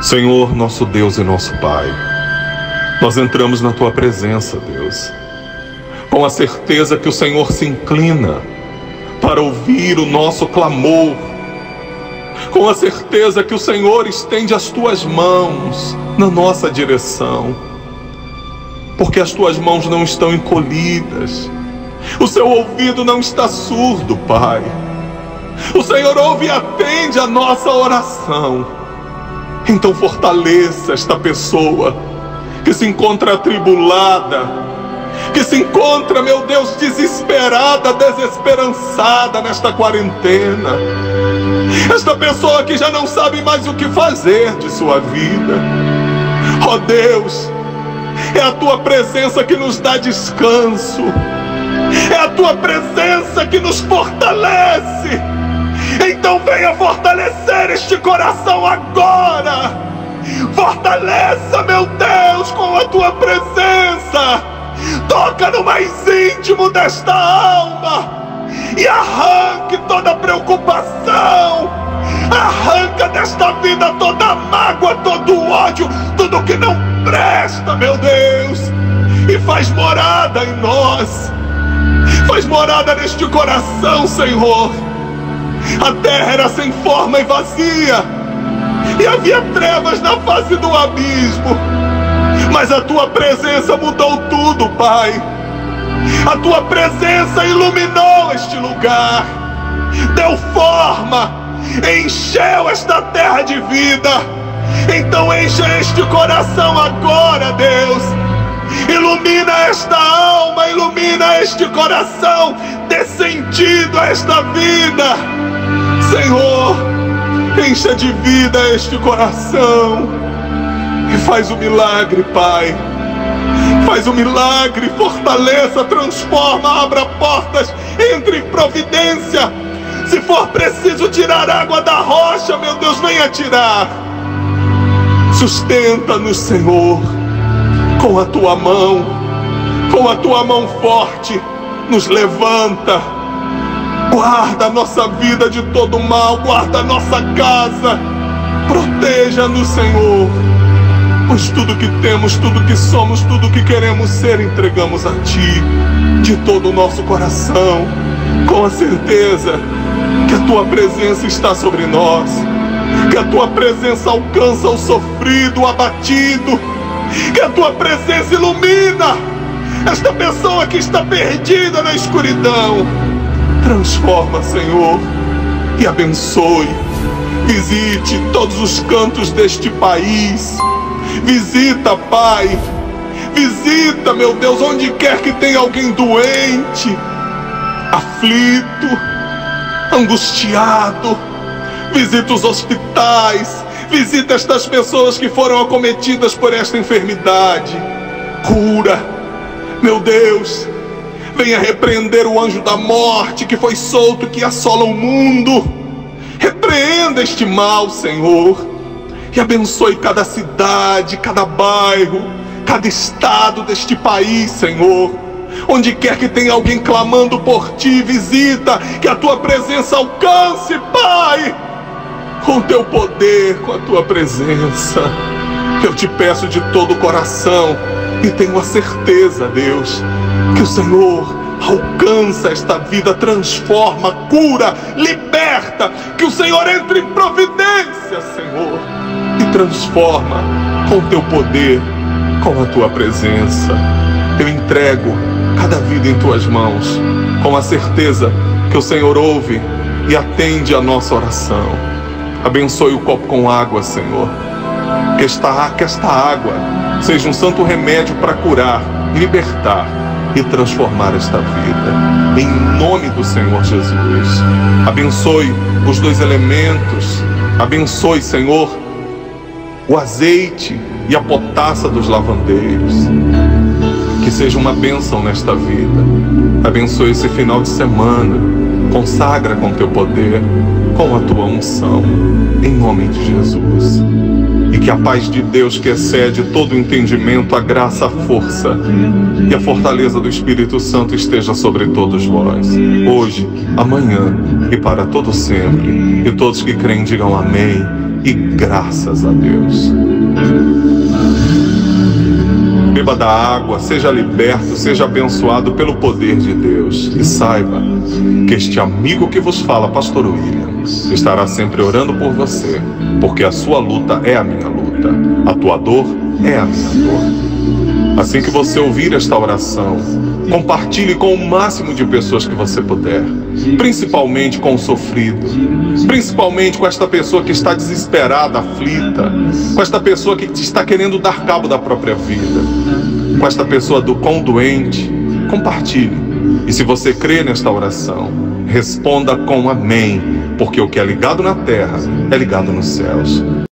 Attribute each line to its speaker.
Speaker 1: Senhor, nosso Deus e nosso Pai, nós entramos na Tua presença, Deus, com a certeza que o Senhor se inclina para ouvir o nosso clamor, com a certeza que o Senhor estende as Tuas mãos na nossa direção, porque as Tuas mãos não estão encolhidas, o Seu ouvido não está surdo, Pai. O Senhor ouve e atende a nossa oração. Então fortaleça esta pessoa que se encontra atribulada, que se encontra, meu Deus, desesperada, desesperançada nesta quarentena. Esta pessoa que já não sabe mais o que fazer de sua vida. Ó Deus, é a Tua presença que nos dá descanso. É a Tua presença que nos fortalece. Então venha fortalecer este coração agora. Fortaleça, meu Deus, com a Tua presença. Toca no mais íntimo desta alma e arranque toda preocupação. Arranca desta vida toda mágoa, todo ódio, tudo que não presta, meu Deus. E faz morada em nós. Faz morada neste coração, Senhor. A terra era sem forma e vazia, e havia trevas na face do abismo. Mas a Tua presença mudou tudo, Pai. A Tua presença iluminou este lugar, deu forma, encheu esta terra de vida. Então encha este coração agora, Deus. Ilumina esta alma, ilumina este coração, dê sentido a esta vida. Senhor, encha de vida este coração e faz o milagre, Pai. Faz o milagre, fortaleça, transforma, abra portas, entre em providência. Se for preciso tirar água da rocha, meu Deus, venha tirar. Sustenta-nos, Senhor, com a Tua mão forte, nos levanta. Guarda a nossa vida de todo mal, guarda a nossa casa, proteja-nos, Senhor, pois tudo que temos, tudo que somos, tudo que queremos ser, entregamos a Ti, de todo o nosso coração, com a certeza que a Tua presença está sobre nós, que a Tua presença alcança o sofrido, o abatido, que a Tua presença ilumina esta pessoa que está perdida na escuridão. Transforma, Senhor, e abençoe. Visite todos os cantos deste país. Visita, Pai. Visita, meu Deus, onde quer que tenha alguém doente, aflito, angustiado. Visita os hospitais. Visita estas pessoas que foram acometidas por esta enfermidade. Cura, meu Deus. Venha repreender o anjo da morte que foi solto, que assola o mundo. Repreenda este mal, Senhor, e abençoe cada cidade, cada bairro, cada estado deste país, Senhor. Onde quer que tenha alguém clamando por Ti, visita, que a Tua presença alcance, Pai, com o Teu poder, com a Tua presença. Eu Te peço de todo o coração, e tenho a certeza, Deus, que o Senhor alcança esta vida, transforma, cura, liberta. Que o Senhor entre em providência, Senhor, e transforma com o Teu poder, com a Tua presença. Eu entrego cada vida em Tuas mãos, com a certeza que o Senhor ouve e atende a nossa oração. Abençoe o copo com água, Senhor. Que esta água seja um santo remédio para curar, libertar e transformar esta vida. Em nome do Senhor Jesus. Abençoe os 2 elementos. Abençoe, Senhor, o azeite e a potassa dos lavandeiros. Que seja uma bênção nesta vida. Abençoe esse final de semana. Consagra com Teu poder, com a Tua unção. Em nome de Jesus. E que a paz de Deus, que excede todo entendimento, a graça, a força e a fortaleza do Espírito Santo esteja sobre todos vós, hoje, amanhã e para todo sempre. E todos que creem digam amém e graças a Deus. Beba da água, seja liberto, seja abençoado pelo poder de Deus. E saiba que este amigo que vos fala, Pastor William, estará sempre orando por você, porque a sua luta é a minha luta, a tua dor é a minha dor. Assim que você ouvir esta oração, compartilhe com o máximo de pessoas que você puder, principalmente com o sofrido, principalmente com esta pessoa que está desesperada, aflita, com esta pessoa que está querendo dar cabo da própria vida, com esta pessoa do quão doente. Compartilhe. E se você crê nesta oração, responda com amém, porque o que é ligado na terra é ligado nos céus.